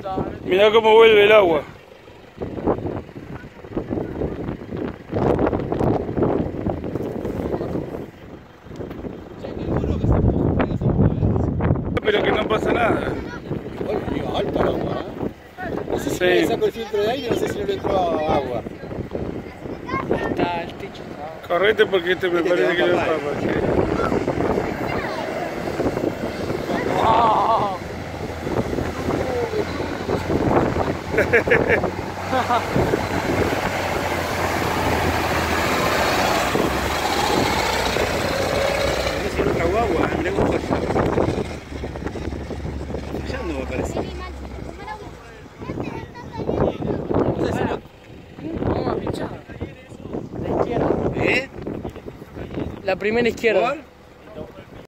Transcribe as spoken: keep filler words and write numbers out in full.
Mirá cómo vuelve el agua. Pero que no pasa nada. Digo, alta el agua, ¿eh? No sé si Sí. le saco el filtro de aire, no sé si no le entró agua. Está el techo. Correte porque este me Este parece te que va no a es papar. papa. Sí. No sé si no tragó agua, mirá cómo falla. Fallando me parece. No sé si no... Vamos a pinchar. La izquierda. ¿Eh? La primera izquierda. ¿Por?